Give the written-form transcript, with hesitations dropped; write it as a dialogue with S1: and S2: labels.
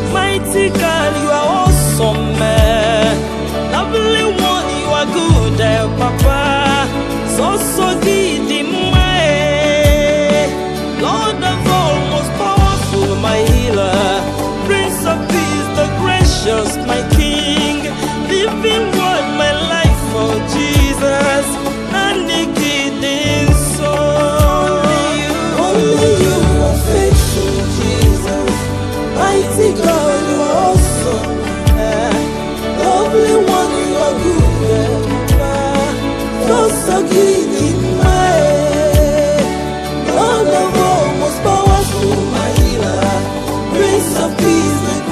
S1: Mighty God, you are awesome, man. Lovely one, you are good, Papa. So giddy,